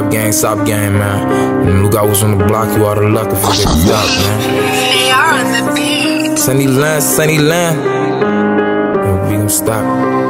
Stop gang, man. And look, I was on the block, you out of luck if you get stuck, man. They are on the beat. Sunny land. We gon' stop.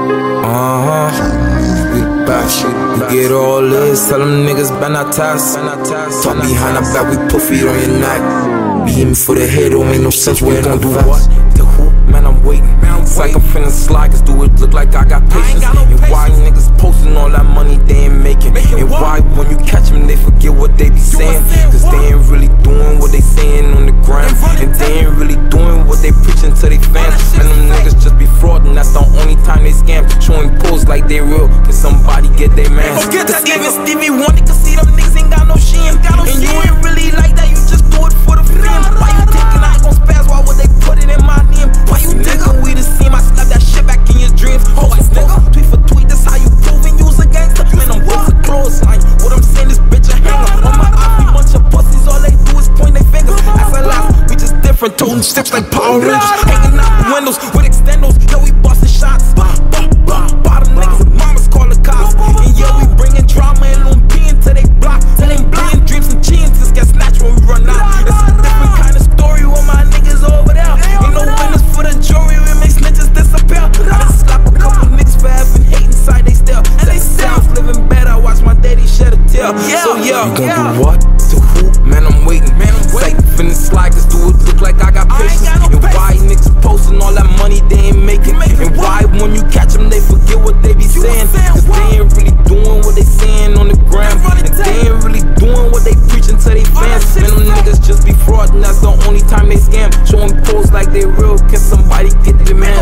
We back. We get all this. Tell them niggas banatas. Talk behind our back, we put feet on your neck. Be aiming for the head, don't make no sense. We gon' do what? The who? Man, I'm waiting. It's like I'm finna slide, cause do it look like I got patience. And why niggas posting all that money they ain't making? And why when you catch them they forget what they be saying? Cause they ain't really doing what they saying on the gram. And they ain't really doing what they preaching to they fans. And them niggas just be fraud, and that's the only time they scam. Showing pose like they real, can somebody get they man? Cause even Stevie Wonder can see them niggas ain't got no shame. And you ain't really like that, you just do it for the fame. Why you thinking I ain't gon' spaz? Why would they put it in my name? Why you thinking we the same? I slap that shit back in your dreams. Oh, nigga, tweet for tweet, that's how you proving you's a gangster. Man, I'm both a clothesline. What I'm saying, this bitch a hanger. On my eye, we bunch of pussies, all they do is point their fingers. As I laugh, we just different, toting sticks like Power Rangers. Hanging out the windows with extendos, yo, we busting shots. Bottom niggas, mamas call the cops. And yo, we bringing drama and Loon P into they block. Till they bleeding dreams and chances get snatched when we run out. It's a different kind of story with my niggas over there. Ain't no winners for the jury, we make snitches disappear. I just slap a couple niggas for having hate inside they still. And they sounds living better, watch my daddy shed a tear. So yo, you gon' do what? To who? Man, I'm waiting. Like finna slide, cause do it look like I got patience. And why niggas posting all that money they ain't making? And why when you catch them they forget what they be saying? Cause they ain't really doing what they saying on the gram. And they ain't really doing what they preaching to they fans. Man, them niggas just be fraud, and that's the only time they scam. Showing pose like they real, can somebody get the man?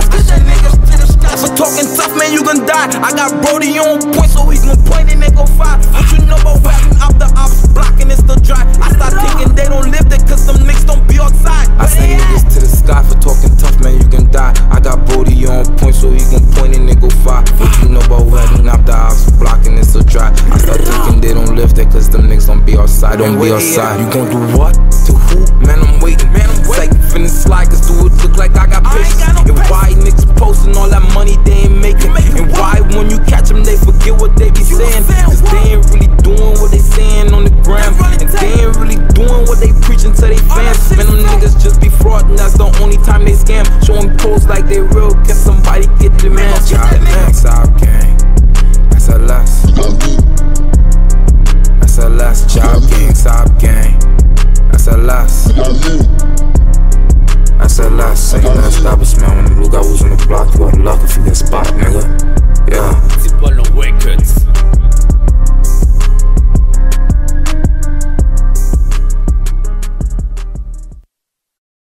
For talking tough, man, you gon' die. I got Brody on point, so he gon' point and they gon' fire. What you know about rapping out the ops, blocking it's the dry. I start thinking they don't live there, cause some niggas don't be outside. I say niggas to the sky for talking tough, man, you gon' die. I got Brody on point, so he gon' point and they gon' fire. What you know about rapping out the ops, blocking it's so dry. I start thinking they don't live there, cause them niggas don't be outside. Don't be outside. You gon' do what? To who? Man, I'm waiting. It's like finna slide, cause do it look like I got patience. And why niggas posting all that money they ain't making? And why when you catch them they forget what they be saying? Cause they ain't really doing what they saying on the gram. And they ain't really doing what they preaching to they fans. Man, them niggas just be fraud, and that's the only time they scam. Showing pose like they real, can somebody get the man? Stop